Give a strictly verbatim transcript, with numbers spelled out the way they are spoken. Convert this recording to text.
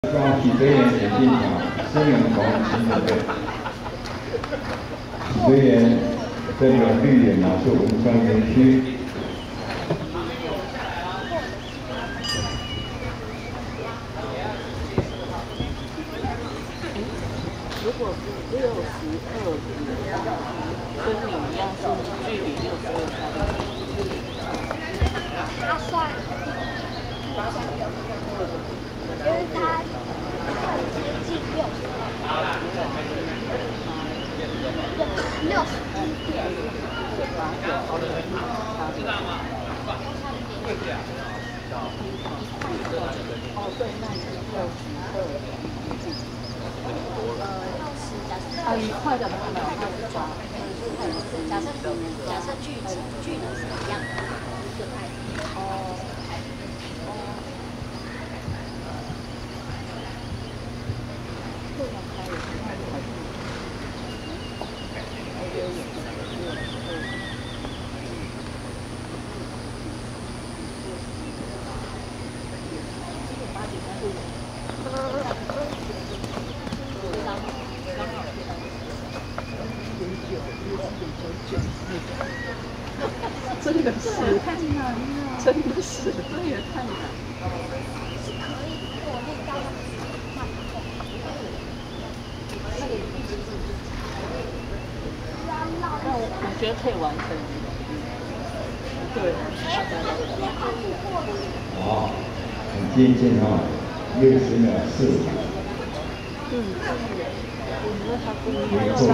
高级队员眼镜场孙永红请准备。队员代表绿野马术文创园区。 如果是六十二度，跟你一样是距离六十二度。 他算，因为他接近六十二，六十一点。 知道吗？哦，对，那是六十二点。 啊，你快点，快点，快点抓。 假设假设剧情剧的是一样的，哦。 真的是太难了，真的是，这也太难了。 是可以过滤到慢动。 那我我觉得可以完成。对。 好，很接近哈，六十秒四五。 嗯，我觉得他不一样。